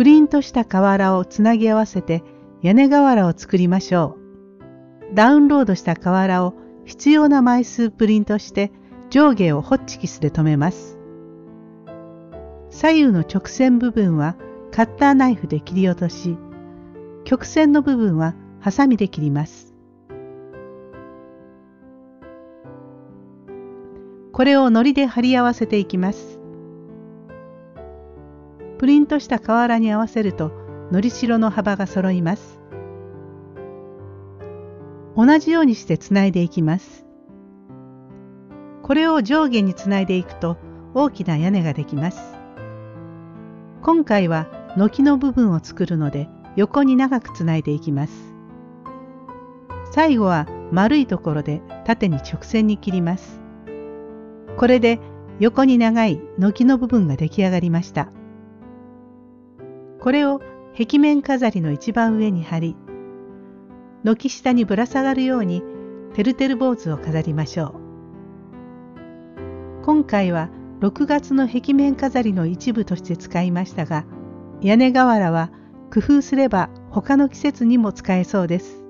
プリントした瓦をつなぎ合わせて屋根瓦を作りましょう。ダウンロードした瓦を必要な枚数プリントして上下をホッチキスで留めます。左右の直線部分はカッターナイフで切り落とし、曲線の部分はハサミで切ります。これを糊で貼り合わせていきます。プリントした瓦に合わせると糊しろの幅が揃います。同じようにしてつないでいきます。これを上下につないでいくと大きな屋根ができます。今回は軒の部分を作るので横に長くつないでいきます。最後は丸いところで縦に直線に切ります。これで横に長い軒の部分が出来上がりました。これを壁面飾りの一番上に貼り、軒下にぶら下がるようにてるてる坊主を飾りましょう。今回は6月の壁面飾りの一部として使いましたが、屋根瓦は工夫すれば他の季節にも使えそうです。